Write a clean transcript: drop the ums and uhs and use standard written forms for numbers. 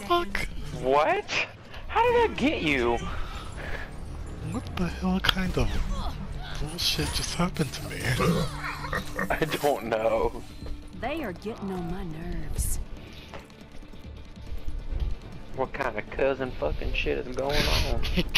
fuck? What? How did that get you? What the hell kind of bullshit just happened to me? I don't know. They are getting on my nerves. What kind of cousin fucking shit is going on?